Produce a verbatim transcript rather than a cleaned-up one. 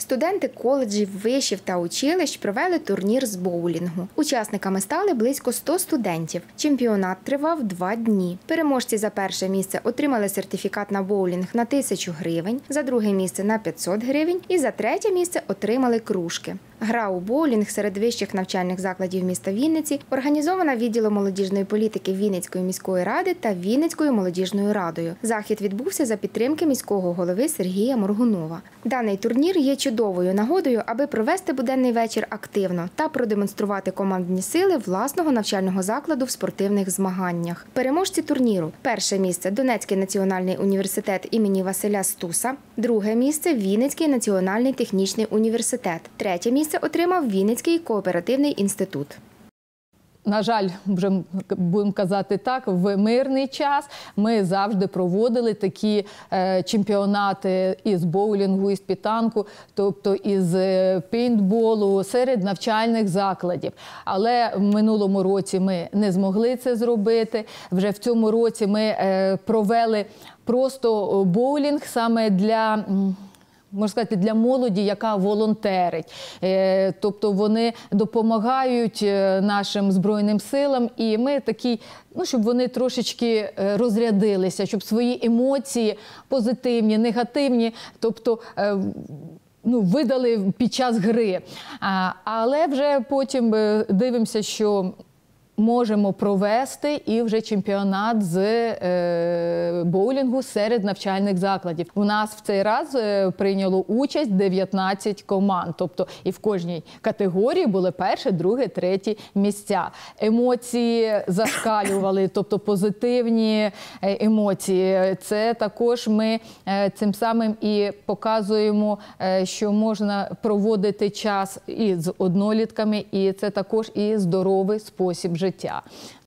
Студенти коледжів, вишів та училищ провели турнір з боулінгу. Учасниками стали близько ста студентів. Чемпіонат тривав два дні. Переможці за перше місце отримали сертифікат на боулінг на тисячу гривень, за друге місце – на п'ятсот гривень і за третє місце отримали кружки. Гра у боулінг серед вищих навчальних закладів міста Вінниці організована відділом молодіжної політики Вінницької міської ради та Вінницькою молодіжною радою. Захід відбувся за підтримки міського голови Сергія Моргунова. Даний турнір є чудовою нагодою, аби провести буденний вечір активно та продемонструвати командні сили власного навчального закладу в спортивних змаганнях. Переможці турніру. Перше місце – Донецький національний університет імені Василя Стуса. Друге місце – Вінницький національний технічний університет. Третє місце отримав Вінницький кооперативний інститут. На жаль, вже будемо казати так, в мирний час ми завжди проводили такі е, чемпіонати із боулінгу, із пітанку, тобто із пейнтболу серед навчальних закладів. Але в минулому році ми не змогли це зробити. Вже в цьому році ми е, провели просто боулінг саме для... можна сказати, для молоді, яка волонтерить. Тобто вони допомагають нашим Збройним силам, і ми такі, ну, щоб вони трошечки розрядилися, щоб свої емоції позитивні, негативні, тобто ну, видали під час гри. Але вже потім дивимося, що можемо провести і вже чемпіонат з е, боулінгу серед навчальних закладів. У нас в цей раз е, прийняло участь дев'ятнадцять команд, тобто і в кожній категорії були перше, друге, третє місця. Емоції зашкалювали, тобто позитивні емоції. Це також ми е, цим самим і показуємо, е, що можна проводити час і з однолітками, і це також і здоровий спосіб життя. Життя.